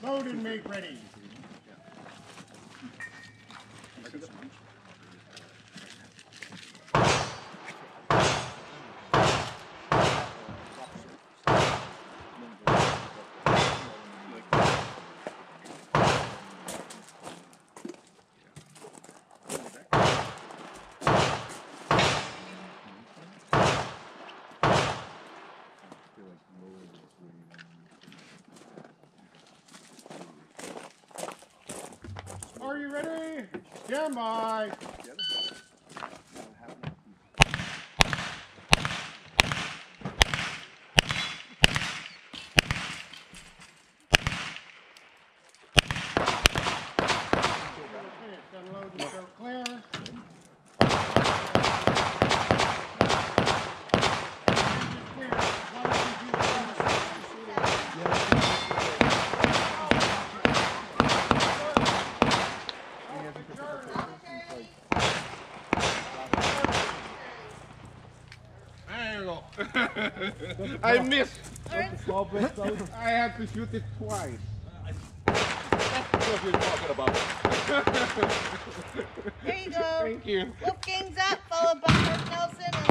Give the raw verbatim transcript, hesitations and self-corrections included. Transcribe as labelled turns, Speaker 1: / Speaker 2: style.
Speaker 1: Load and make ready. Are you ready? Stand by. Unload and go clear. I missed. I had to shoot it twice. That's what you're talking about.
Speaker 2: There you go.
Speaker 1: Thank you.
Speaker 2: Wolfgang's up, followed by Mark Nelson.